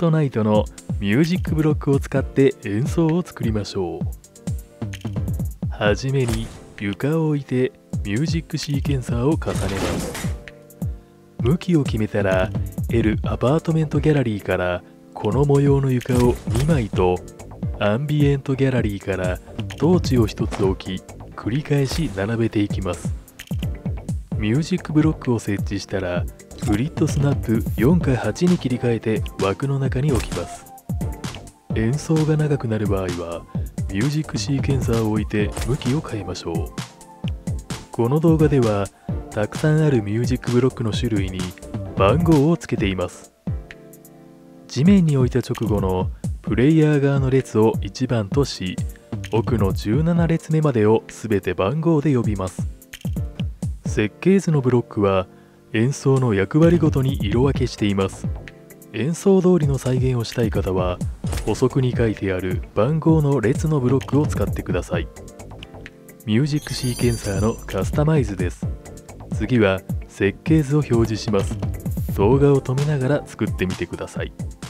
トナイトのミュージックブロックを使って演奏を作りましょう。はじめに床を置いてミュージックシーケンサーを重ねます。向きを決めたら L アパートメントギャラリーからこの模様の床を2枚とアンビエントギャラリーからトーチを1つ置き繰り返し並べていきます。ミュージックブロックを設置したらグリッドスナップ4か8に切り替えて枠の中に置きます。演奏が長くなる場合はミュージックシーケンサーを置いて向きを変えましょう。この動画ではたくさんあるミュージックブロックの種類に番号をつけています。地面に置いた直後のプレイヤー側の列を1番とし、奥の17列目までをすべて番号で呼びます。設計図のブロックは演奏の役割ごとに色分けしています。演奏通りの再現をしたい方は補足に書いてある番号の列のブロックを使ってください。ミュージックシーケンサーのカスタマイズです。次は設計図を表示します。動画を止めながら作ってみてください。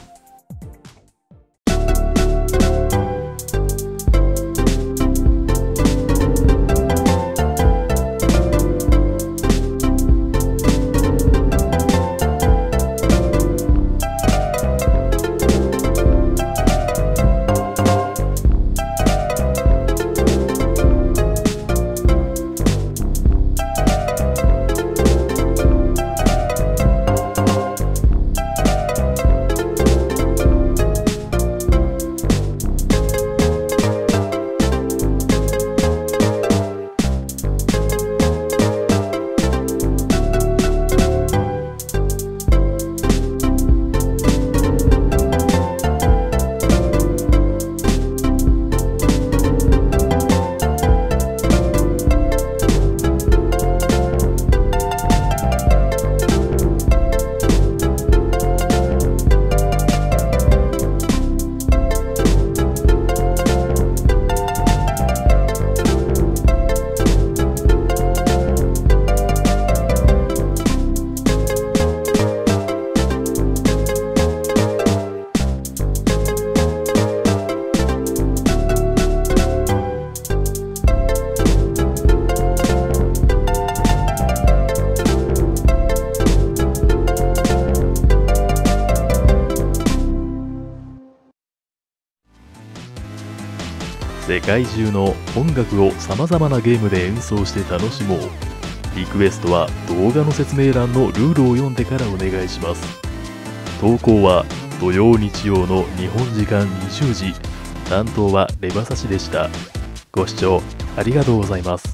世界中の音楽をさまざまなゲームで演奏して楽しもう。リクエストは動画の説明欄のルールを読んでからお願いします。投稿は土曜日曜の日本時間20時。担当はレバサシでした。ご視聴ありがとうございます。